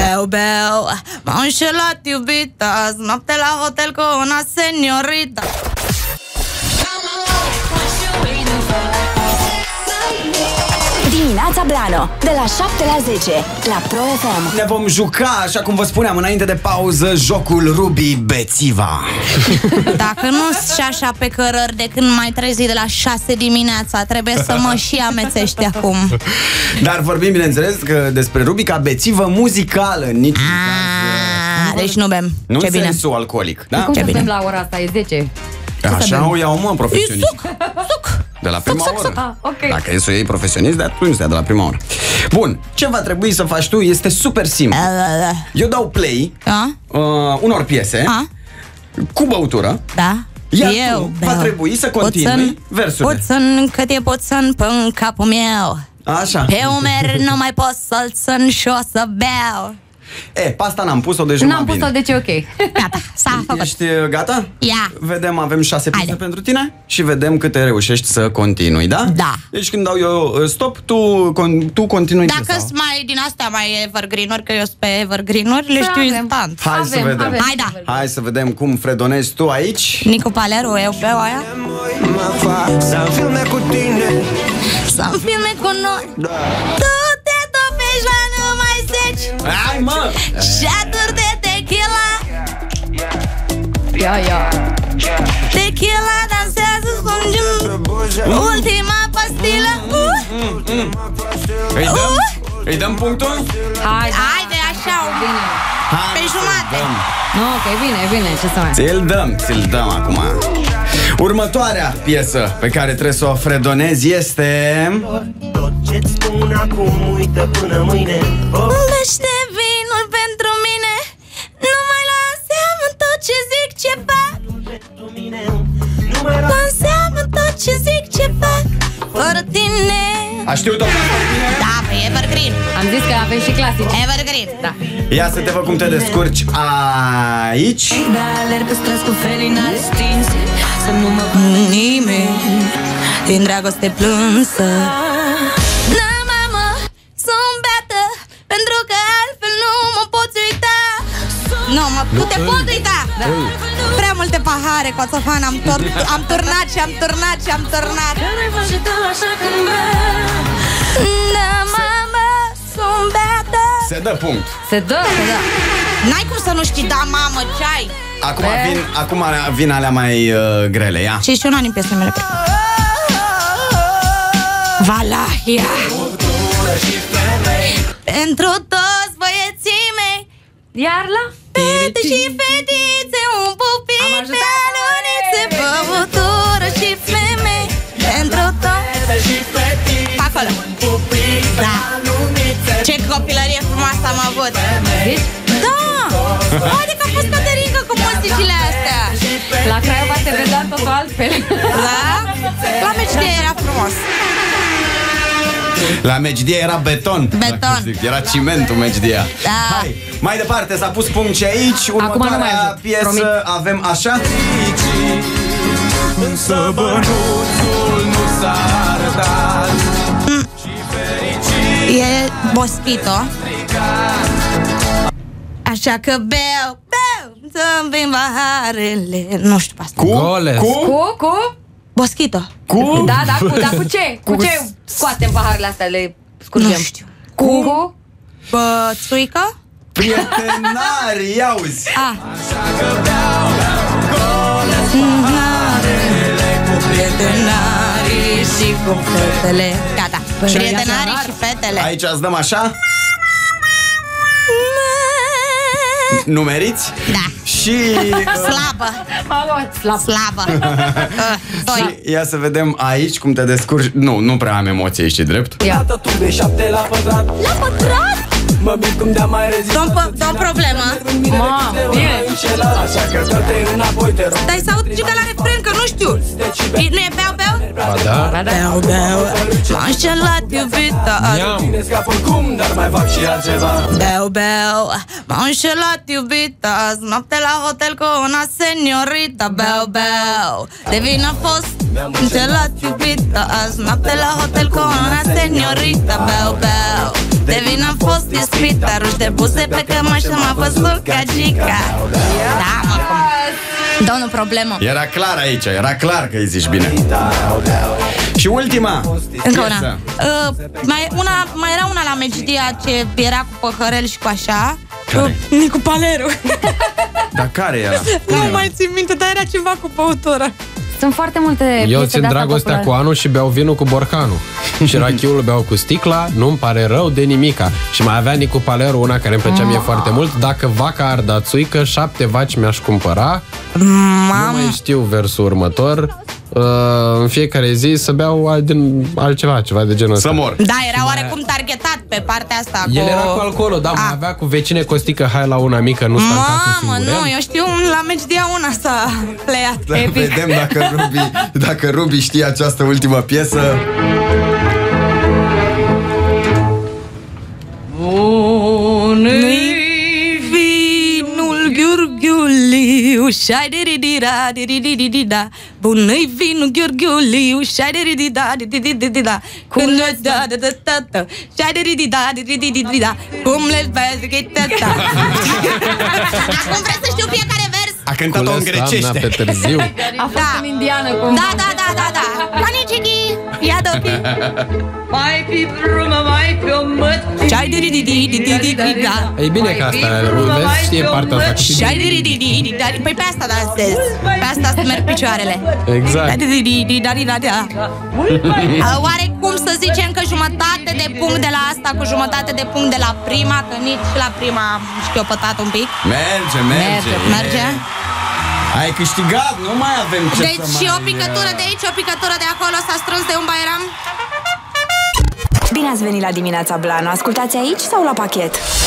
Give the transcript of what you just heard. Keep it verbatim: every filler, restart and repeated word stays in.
Beu, beu, m-au înșelat iubita, azi noapte la hotel cu una seniorita. Dimineața Blano, de la șapte la zece, la Pro F M. Ne vom juca, așa cum vă spuneam înainte de pauză, jocul Ruby Bețiva. Dacă nu-s și așa pe cărări de când mai trezi de la șase dimineața, trebuie să mă și amețești acum. Dar vorbim, bineînțeles, că despre rubrica Bețivă muzicală. Nici Aaaa, deci nu bem. Nu Ce în bine. sensul alcoolic, da? Cum Ce să bine. bem la ora asta? E zece. Așa o iau, mă, profesioniști. Suc, suc. De la prima oră. Ah, ok. Dacă e să o iei profesionist, de atunci de la prima oră. Bun, ce va trebui să faci tu este super simplu. Eu dau play Da? uh, unor piese A? cu băutură. Da? Iar Eu tu va beau. trebui să continui Puțin, versurile. puțin, cât e puțin pe-n capul meu. Așa. Pe umeri nu mai pot să-l țin și o să beau. E, pe asta n-am pus-o, deci N-am numai pus-o, bine. deci e ok. Gata, s-a făcut. Ești uh, gata? Ia. Vedem, avem șase piese Haide. pentru tine și vedem câte reușești să continui, da? Da. Deci când dau eu uh, stop, tu, con, tu continui Dacă piesa. sunt mai din astea mai evergreen-uri, că eu sunt pe evergreen-uri, le Să știu avem. instant. Hai să Avem, vedem. avem. Hai, da. Hai să vedem cum fredonezi tu aici. Nicu Paleru, eu beau aia. Să filme cu tine. Să-mi filme cu noi. Tu te topești la numai zeci Hai, mă! șaturi de tequila. Ia, ia. Tequila dansează spungem ultima pastilă. uh. Îi dăm? Uh. Îi dăm punctul? Hai, Haide, așa, bine. Hai, pe jumate. Nu, că e bine, e bine, ce să mai... Ți-l dăm, ți-l dăm acum. Următoarea piesă pe care trebuie să o fredonezi este... Tot ce-ți spun acum, uită până mâine. Oh. Bește vinul pentru mine. Nu mai lua în seamă tot ce zic, ce fac. Lua în seamă tot ce zic, ce fac. Fără tine. A știut-o pe tine? Da, pe evergreen. Am zis că avem și clasici. Evergreen. Da. Ia să te văd cum te descurci aici. Alerg pe străzi cu felinare stinse. Să nu mă vadă nimeni din dragoste plânsă. Da, mamă, sunt beată, pentru că altfel nu mă poți uita. Nu, mă, nu te pot uita. Da. Prea multe pahare, Coțofan, am, tor- am turnat și am turnat și am turnat. Da, mamă, sunt beată. Se dă punct. Se dă, se dă. N-ai cum să nu știi, da, mamă, ce ai? Acum vin, acum vin alea mai uh, grele, ia. Și și una din piesele mele preferate. Valahia. Pentru toți băieții mei, Iar la... fete și fetițe, un pupic Am pe ajutat. alunițe, băutură și femei. Pentru toți. Acolo. Da. Ce copilărie frumoasă am avut. Zici? Da. Adică a fost Caterinca cu muzicile astea. La Craiova te vedea totul altfel. Da? La Mecide era frumos. La Mejdia era beton. Beton. Dacă zic, era cimentul Mejdia. Da. Hai, mai departe, s-a pus punct și aici. nu mai Următoarea ajut, piesă promit. avem așa. Însă bănuțul nu s-a arătat. E Boschito. Așa că beau, beau, să-mi vin paharele. Nu știu pe asta. Cu? Goles. Cu? Cu, cu? Boschito. Cu? Da, da, cu, da, cu ce? Cu, Cu ce scoatem paharele astea, le scurgem? Nu știu. Cu? Cu? Bățuică? Prietenari, auzi. A. Prietenarii și cu fetele. Gata. Prietenarii și fetele. Aici îți dăm așa. Numeriți? Da. Și... Slabă. Mamă, slab. Slabă. Uh, Doi. Și ia să vedem aici cum te descurci. Nu, nu prea am emoție, ești drept. Ia. Tu de șapte la pătrat. La pătrat? Mă mir cum de-am mai rezistat. Dăm dăm problemă. Ma, bine. Așa că dă-te înapoi, te rog. Dai să aud giga la refren, că nu știu. E- Nu e beau, beau? Ba da? Ba da. Beau, beau. M-a înșelat iubita. Neam. Bine scap oricum, dar mai fac și altceva. Beau, beau. M-a înșelat iubita. Azi noapte la hotel cu una seniorita. Beau, beau. De vină a fost Ce l-ați iubită azi noapte la hotel cu una seniorită. Beau, beau, de vin am fost ispită. Ruși de buze pe cămășă m-a văzut gagica. Da, mă, cum? Domnul, problemă. Era clar aici, era clar că îi zici bine. Și ultima. Încă una. Uh, mai, una. Mai era una la Megidia ce era cu păhărel și cu așa. Care? Uh, Nicu Paleru. Dar care era? Nu mai țin minte, dar era ceva cu băutură. Sunt foarte multe. Eu țin dragostea cu anul și beau vinul cu borcanul. Și rachiul beau cu sticla, nu-mi pare rău de nimica. Și mai avea Nicu Paleru una care îmi plăcea mie foarte mult. Dacă vaca ar da țuică, șapte vaci mi-aș cumpăra. Mam. Nu mai știu versul următor. Uh, în fiecare zi să beau din altceva, ceva de genul ăsta. Să mor. Da, era oarecum targetat pe partea asta. El cu... era cu alcoolul, da, mai avea cu vecine Costică, hai la una mică, nu sta în casă Mamă, singure. nu, eu știu, la Megidia una s-a pleiat. Da, vedem dacă Rubi, dacă Rubi știe această ultimă piesă. Nu-i vinul Gheorghiuliu, șai-de-ri-di-da, di-di-di-di-da. Bun-i vinul Gheorghiuliu, șai-de-ri-di-da, di-di-di-di-da. Când le da da da da da, șai-de-ri-di-da, di-di-di-di-da. Cum le vezi că ta. Acum vreau să știu fiecare vers. A cântat-o în grecește. Pe târziu. A fost în indiană cumva. Da, da, da, da, da. Paniciki, ia dă-pi. Mai fi brumă, mai fi o măt. Șai-de-ri-di-di-di-di-di-da. E bine că asta, vezi, știe partea asta. Șai-de-ri-di-di-di-da. Păi pe asta dansez. Pe asta merg picioarele. Exact. Da-di-di-di-da-di-da-da. Oare cum să zicem că jumătate de punct de la asta cu jumătate de punct de la prima, că nici la prima am șchiopătat un pic. Merge, merge. Merge. Ai câștigat, nu mai avem ce Deci să și mai... o picătură de aici, o picătură de acolo, s-a strâns de un bairam. Bine ați venit la Dimineața Blana. Ascultați aici sau la pachet?